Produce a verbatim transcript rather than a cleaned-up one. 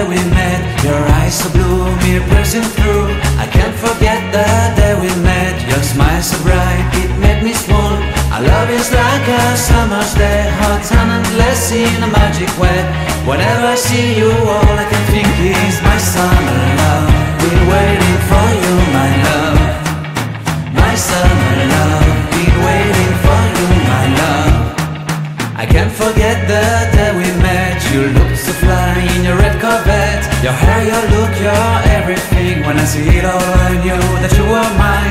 day we met. Your eyes so blue, me pressing through. I can't forget the day we met. Your smile so bright, it made me swoon. Our love is like a summer's day, hot and endless in a magic way. Whenever I see you, all I can think is my summer love. Been waiting for you, my love. My summer love. Been waiting for you, my love. I can't forget the day we met. You looked so fly in your red Corvette. Your hair, your look, your everything. When I see it all, I knew that you were mine.